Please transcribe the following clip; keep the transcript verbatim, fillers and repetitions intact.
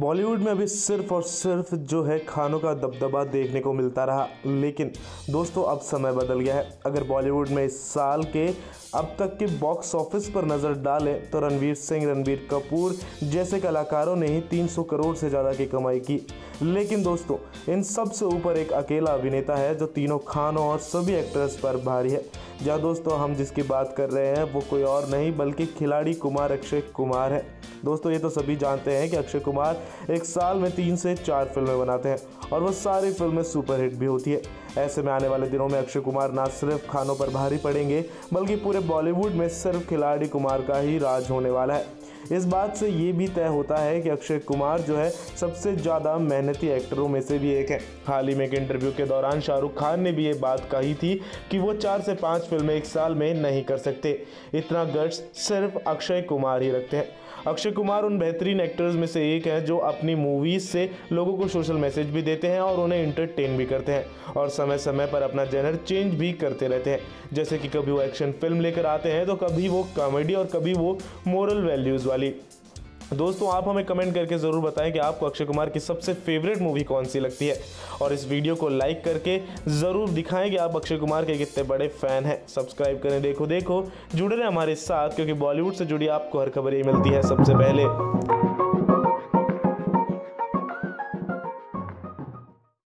बॉलीवुड में अभी सिर्फ और सिर्फ जो है खानों का दबदबा देखने को मिलता रहा, लेकिन दोस्तों अब समय बदल गया है। अगर बॉलीवुड में इस साल के अब तक के बॉक्स ऑफिस पर नज़र डालें तो रणवीर सिंह, रणबीर कपूर जैसे कलाकारों ने ही तीन सौ करोड़ से ज़्यादा की कमाई की। लेकिन दोस्तों इन सब से ऊपर एक अकेला अभिनेता है जो तीनों खानों और सभी एक्ट्रेस पर भारी है। जहाँ दोस्तों हम जिसकी बात कर रहे हैं वो कोई और नहीं बल्कि खिलाड़ी कुमार अक्षय कुमार है। दोस्तों ये तो सभी जानते हैं कि अक्षय कुमार एक साल में तीन से चार फिल्में बनाते हैं और वो सारी फिल्में सुपरहिट भी होती है। ऐसे में आने वाले दिनों में अक्षय कुमार ना सिर्फ खानों पर भारी पड़ेंगे बल्कि पूरे बॉलीवुड में सिर्फ खिलाड़ी कुमार का ही राज होने वाला है। इस बात से ये भी तय होता है कि अक्षय कुमार जो है सबसे ज़्यादा मेहनती एक्टरों में से भी एक है। हाल ही में एक इंटरव्यू के दौरान शाहरुख खान ने भी ये बात कही थी कि वो चार से पाँच फिल्में एक साल में नहीं कर सकते। इतना गट्स सिर्फ अक्षय कुमार ही रखते हैं। अक्षय कुमार उन बेहतरीन एक्टर्स में से एक हैं जो अपनी मूवीज़ से लोगों को सोशल मैसेज भी देते हैं और उन्हें इंटरटेन भी करते हैं और समय समय पर अपना जेनर चेंज भी करते रहते हैं। जैसे कि कभी वो एक्शन फिल्म लेकर आते हैं तो कभी वो कॉमेडी और कभी वो मोरल वैल्यूज़ वाली। दोस्तों आप हमें कमेंट करके ज़रूर बताएं कि आपको अक्षय कुमार की सबसे फेवरेट मूवी कौन सी लगती है और इस वीडियो को लाइक करके ज़रूर दिखाएं कि आप अक्षय कुमार के कितने बड़े फ़ैन हैं। सब्सक्राइब करें देखो देखो, जुड़े रहें हमारे साथ क्योंकि बॉलीवुड से जुड़ी आपको हर खबर ये मिलती है सबसे पहले।